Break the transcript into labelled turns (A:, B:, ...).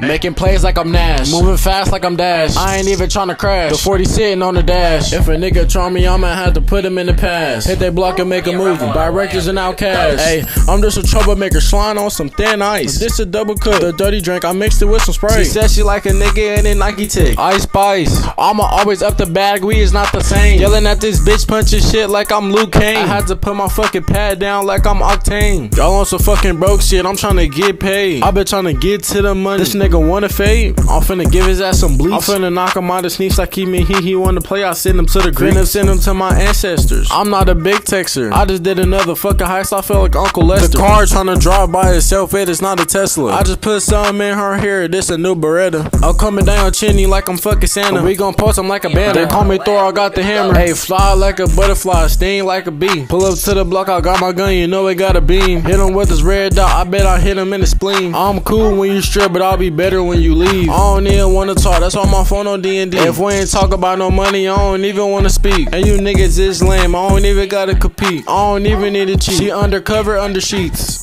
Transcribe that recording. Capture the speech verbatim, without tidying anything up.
A: Making plays like I'm Nash, moving fast like I'm Dash. I ain't even tryna crash, the forty sitting on the dash. If a nigga try me, I'ma have to put him in the past. Hit they block and make a movie, buy records and outcasts. Hey, I'm just a troublemaker, slime on some thin ice. This a double cup, the dirty drink, I mixed it with some Sprite. She said she like a nigga and then Nike tick. Ice Spice, I'ma always up the bag, we is not the same. Yelling at this bitch, punching shit like I'm Luke Kane. I had to put my fucking pad down like I'm Octane. Y'all on some fucking broke shit, I'm tryna get paid. I been tryna get to the money. This nigga wanna fade, I'm finna give his ass some bleach. I'm finna knock him out of sneaks like he mean he he wanna play. I send him to the green and send him to my ancestors. I'm not a big texter, I just did another fucking heist, I felt like Uncle Lester. The car tryna drive by itself, it is not a Tesla. I just put something in her hair, this a new Beretta. I'm coming down chinny like I'm fucking Santa. We gon' post him like a banner. They call me Thor, I got the hammer. Hey, fly like a butterfly, sting like a bee. Pull up to the block, I got my gun, you know it got a beam. Hit him with this red dot, I bet I hit him in the spleen. I'm cool when you strip, but I'll be better when you leave. I don't even wanna talk, that's why my phone on D and D. If we ain't talk about no money, I don't even wanna speak. And you niggas is lame, I don't even gotta compete. I don't even need to cheat. She undercover under sheets.